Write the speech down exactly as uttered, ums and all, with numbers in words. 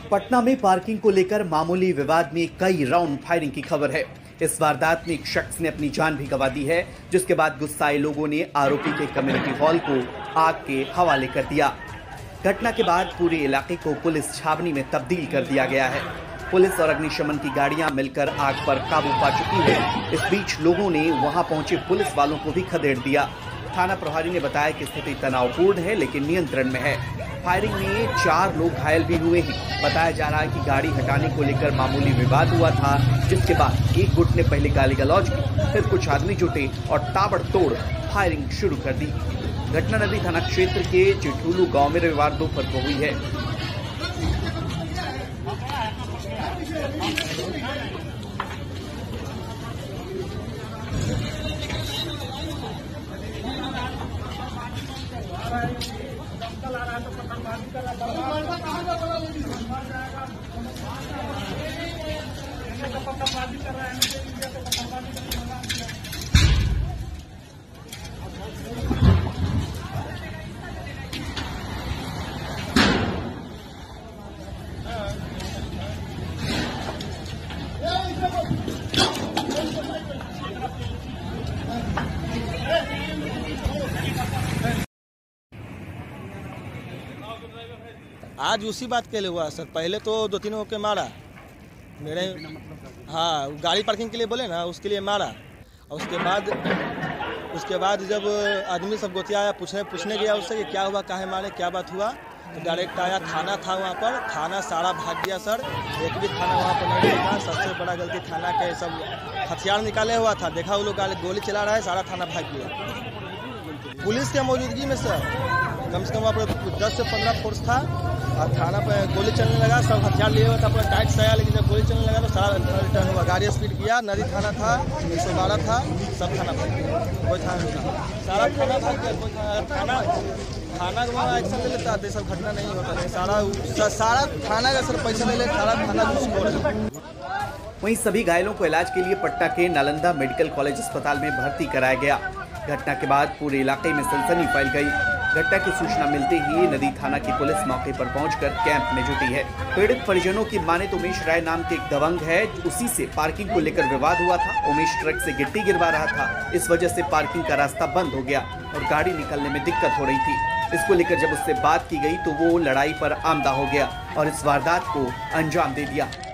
पटना में पार्किंग को लेकर मामूली विवाद में कई राउंड फायरिंग की खबर है। इस वारदात में एक शख्स ने अपनी जान भी गंवा दी है, जिसके बाद गुस्साए लोगों ने आरोपी के कम्युनिटी हॉल को आग के हवाले कर दिया। घटना के बाद पूरे इलाके को पुलिस छावनी में तब्दील कर दिया गया है। पुलिस और अग्निशमन की गाड़ियां मिलकर आग पर काबू पा चुकी है। इस बीच लोगों ने वहां पहुंचे पुलिस वालों को भी खदेड़ दिया। थाना प्रभारी ने बताया कि स्थिति तनावपूर्ण है लेकिन नियंत्रण में है। फायरिंग में चार लोग घायल भी हुए हैं। बताया जा रहा है कि गाड़ी हटाने को लेकर मामूली विवाद हुआ था, जिसके बाद एक गुट ने पहले गाली गलौज की, फिर कुछ आदमी जुटे और ताबड़तोड़ फायरिंग शुरू कर दी। घटना नदी थाना क्षेत्र के चिठुलू गांव में रविवार दोपहर को हुई है। आज उसी बात के लिए हुआ सर। पहले तो दो तीन के मारा मेरे, हाँ गाड़ी पार्किंग के लिए बोले ना, उसके लिए मारा। और उसके बाद उसके बाद जब आदमी सब गोतिया आया, पूछने पूछने गया उससे कि क्या हुआ, काहे मारे, क्या बात हुआ, तो डायरेक्ट आया थाना था वहाँ पर। थाना सारा भाग गया सर, एक भी थाना वहाँ पर नहीं था। सबसे बड़ा गलती थाना के सब हथियार निकाले हुआ था। देखा वो लोग गोली चला रहा है, सारा थाना भाग गया। पुलिस के मौजूदगी में सर कम से कम वहाँ पर दस से पंद्रह फोर्स था और थाना पर गोली चलने लगा। सब हथियार लिए हुआ था, पूरा टाइट से आया, लेकिन जब गोली चलने लगा तो सारा रिटर्न हुआ। गाड़ी स्पीड किया, नदी थाना था, एक सौ बारह था, सब थाना भाग गया। कोई थाना नहीं था, सारा थाना भाग गया। कोई थाना थाना का वहाँ एक्शन ले लेता तो सब घटना नहीं होता है। सारा सारा थाना का सर पैसा ले ले, सारा थाना घूस। वहीं सभी घायलों को इलाज के लिए पटना के नालंदा मेडिकल कॉलेज अस्पताल में भर्ती कराया गया। घटना के बाद पूरे इलाके में सनसनी फैल गई। घटना की सूचना मिलते ही नदी थाना की पुलिस मौके पर पहुंचकर कैंप में जुटी है। पीड़ित परिजनों की माने तो उमेश राय नाम के एक दबंग है, उसी से पार्किंग को लेकर विवाद हुआ था। उमेश ट्रक से गिट्टी गिरवा रहा था, इस वजह से पार्किंग का रास्ता बंद हो गया और गाड़ी निकलने में दिक्कत हो रही थी। इसको लेकर जब उससे बात की गई तो वो लड़ाई पर आमदा हो गया और इस वारदात को अंजाम दे दिया।